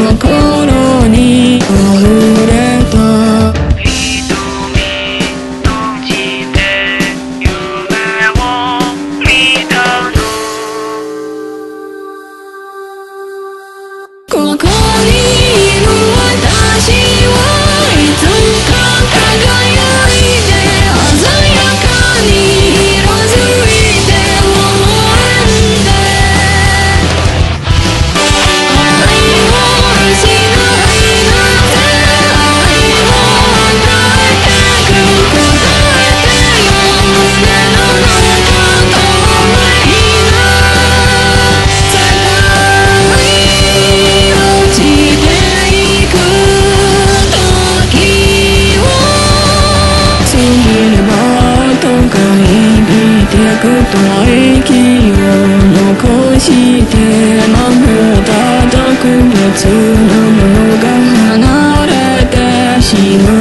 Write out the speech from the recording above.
心に溢れたここにいる私はいつか輝いて鮮やかに色づいて微笑んで愛をしないなんて愛を与えてく答えてよ胸の中透明な世界落ちていく時を過ぎればとか生きてくと息を残して豆を叩く別のものが離れてしまう